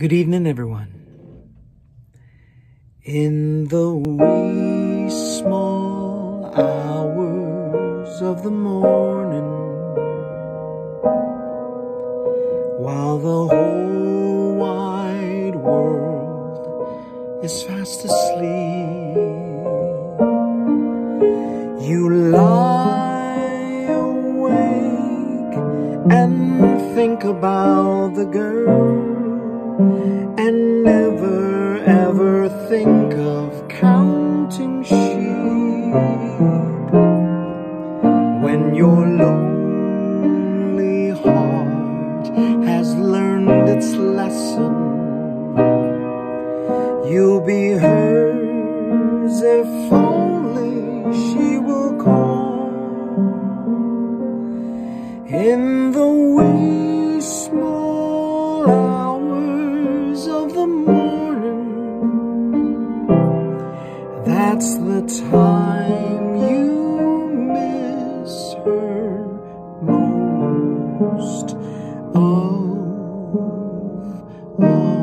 Good evening, everyone. In the wee small hours of the morning, while the whole wide world is fast asleep, you lie awake and think about the girl, and never ever think of counting sheep. When your lonely heart has learned its lesson, you'll be hers if only she will call. In the wee small hours of the morning, that's the time you miss her most of all.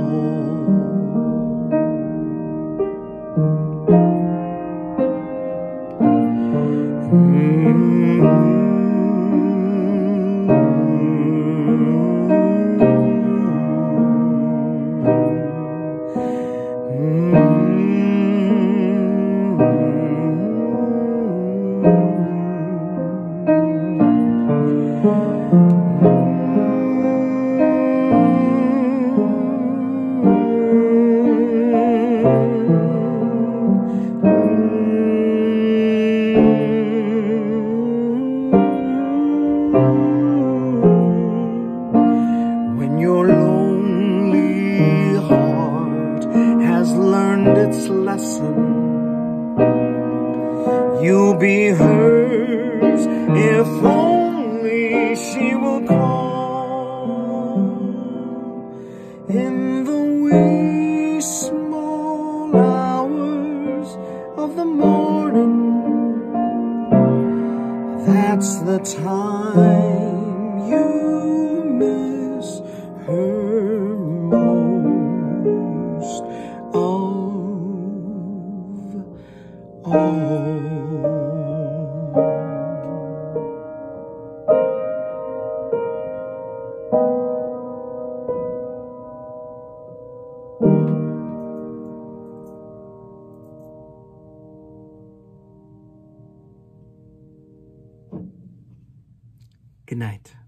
When your lonely heart has learned its lesson, you'll be hers if only she will call. In the wee small hours of the morning, that's the time you miss her most of all. Good night.